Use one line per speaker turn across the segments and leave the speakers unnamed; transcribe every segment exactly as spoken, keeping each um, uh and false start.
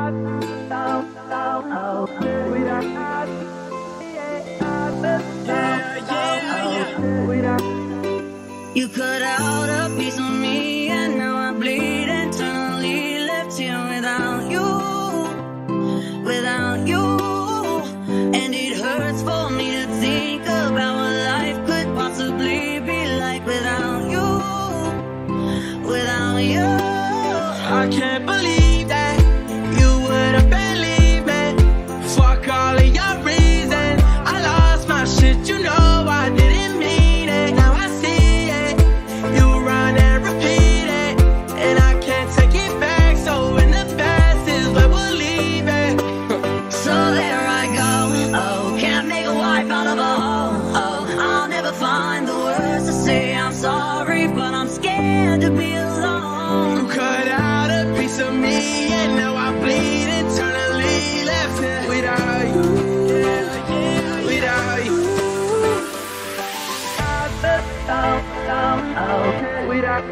You cut out a piece of me and now I bleed internally, left here without you, without you. And it hurts for me to think about what life could possibly be like without you, without you.
I can't believe that you would have believed me. Fuck all of your reasons. I lost my shit, you know I didn't mean it. Now I see it, you run and repeat it, and I can't take it back. So in the past is where we'll leave it.
So there I go, oh, can't make a wife out of a hoe. Oh, I'll never find the words to say I'm sorry, but I'm scared to be alone.
You cut out a piece of me and now I bleed internally, left here without you, without you. Without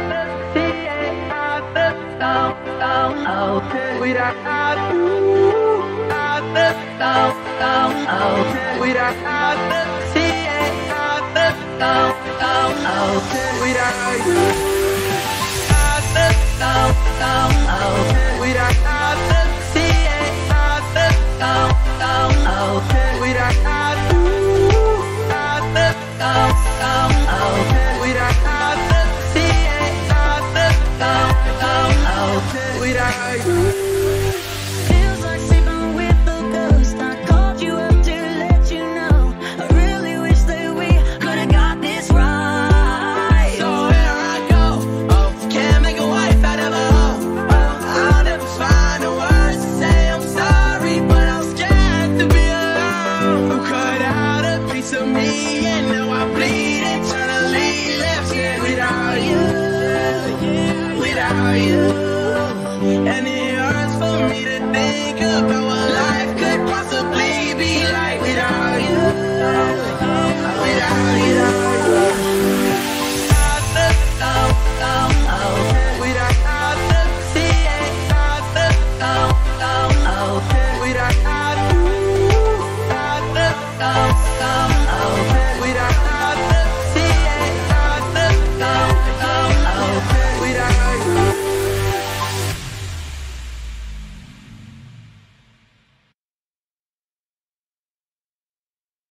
you, without
Feels like sleeping with a ghost. I called you up to let you know I really wish that we could have got this right.
So here I go, oh, can't make a wife out of a hoe. Oh, I'll never find the words to say I'm sorry, but I'm scared to be alone. You cut out a piece of me and now I bleed internally, left here without you, without you. And it hurts for me to think about